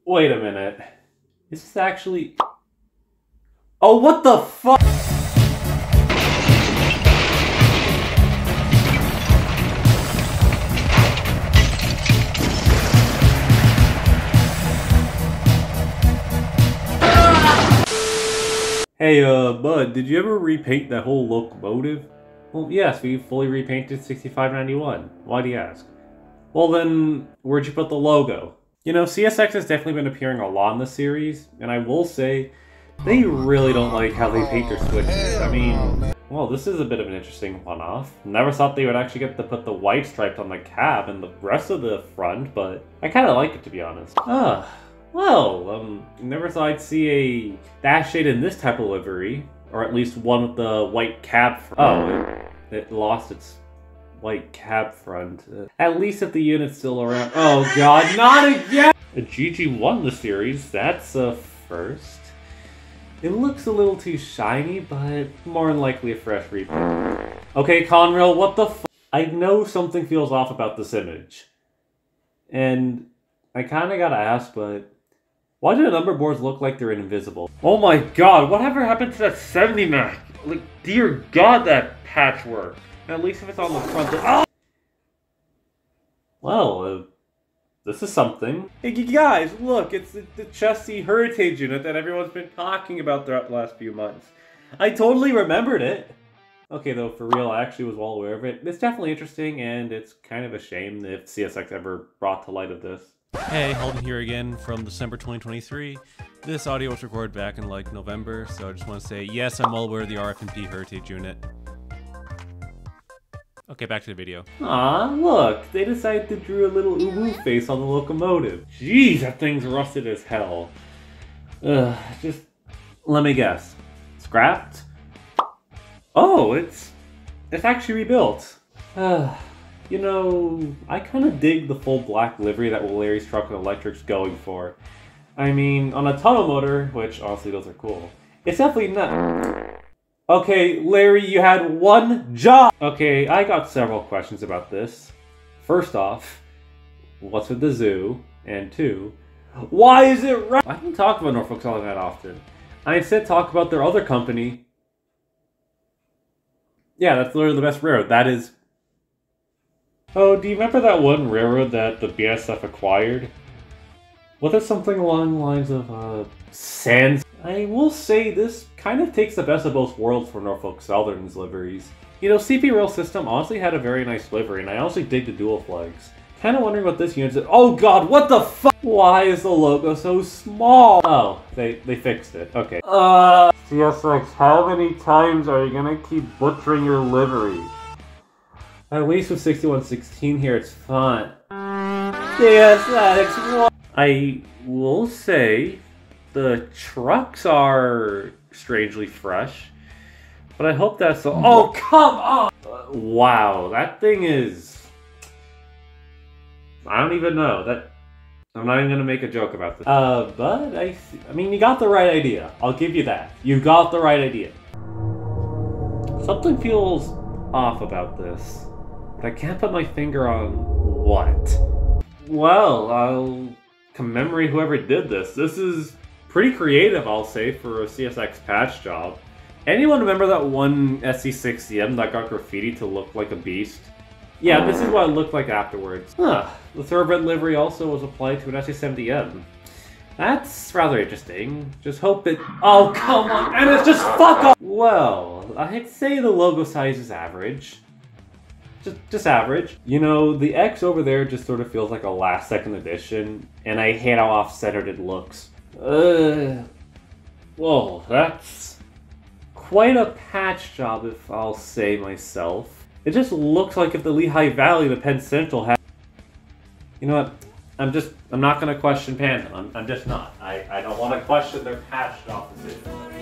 Wait a minute. Is this actually... Oh, what the fuck? Hey, bud, did you ever repaint that whole locomotive? Well, yes, we fully repainted 6591. Why do you ask? Well then, where'd you put the logo? You know, CSX has definitely been appearing a lot in the series, and I will say, they really don't like how they paint their switches. I mean, well, this is a bit of an interesting one-off. Never thought they would actually get to put the white stripes on the cab and the rest of the front, but I kinda like it, to be honest. Never thought I'd see a dash shade in this type of livery, or at least one with the white cab front. Oh, it lost its white cab front. At least if the unit's still around. Oh god, not again! A GG won the series, that's a first. It looks a little too shiny, but more than likely a fresh repaint. Okay, Conrail, what the f— I know something feels off about this image. And I kinda gotta ask, but why do the number boards look like they're invisible? Oh my god, whatever happened to that 70 Mac? Like, dear god, that patchwork. At least if it's on the front. Oh! Well, this is something. Hey guys, look, it's the chesty heritage unit that everyone's been talking about throughout the last few months. I totally remembered it. Okay, though, for real, I actually was well aware of it. It's definitely interesting, and it's kind of a shame if CSX ever brought to light of this. Hey, Holden here again from December 2023. This audio was recorded back in like November, so I just want to say, yes, I'm well aware of the RF&P heritage unit. Okay, back to the video. Aw, look, they decided to draw a little uwu face on the locomotive. Jeez, that thing's rusted as hell. Just let me guess. Scrapped? Oh, it's actually rebuilt. You know, I kind of dig the full black livery that Larry's Truck and Electric's going for. I mean, on a tunnel motor, which honestly those are cool, it's definitely not. Okay, Larry, you had one job! Okay, I got several questions about this. First off, what's with the zoo? And two, why is it right? I don't talk about Norfolk Southern that often. I instead talk about their other company. Yeah, that's literally the best railroad. That is... Oh, do you remember that one railroad that the BSF acquired? Was it something along the lines of, Sands? I will say this kind of takes the best of both worlds for Norfolk Southern's liveries. You know, CP Rail System honestly had a very nice livery, and I honestly dig the dual flags. Kind of wondering what this unit is. Oh god, what the fuck? Why is the logo so small? Oh, they fixed it. Okay. CSX, how many times are you gonna keep butchering your livery? At least with 6116 here, it's fun. CSX, what? I will say the trucks are strangely fresh, but I hope that's the— Oh, come on! Wow, that thing is... I don't even know. I'm not even gonna make a joke about this. But I mean, you got the right idea. I'll give you that. You got the right idea. Something feels off about this, but I can't put my finger on what. Well, I'll commemorate whoever did this. This is pretty creative, I'll say, for a CSX patch job. Anyone remember that one SC60M that got graffiti to look like a beast? Yeah, this is what it looked like afterwards. Huh. The thoroughbred livery also was applied to an SC70M. That's rather interesting. Just hope it— Oh, come on! And it's just fuck off! Well, I'd say the logo size is average. Just average. You know, the X over there just sort of feels like a last-second addition, and I hate how off-centered it looks. Whoa, that's quite a patch job, if I'll say myself. It just looks like if the Lehigh Valley, the Penn Central had... You know what? I'm not gonna question Panda. I'm just not. I don't want to question their patch job decision.